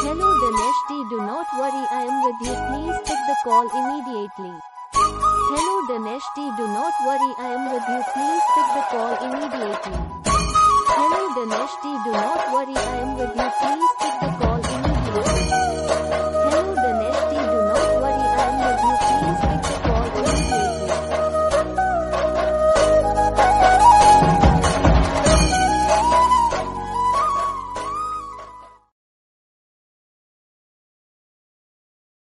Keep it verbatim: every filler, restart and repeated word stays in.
Hello Deneshri, do not worry, I am with you, please pick the call immediately. Hello Deneshri, do not worry, I am with you, please pick the call immediately. Hello Deneshri, do not worry, I am with you, please pick the call immediately.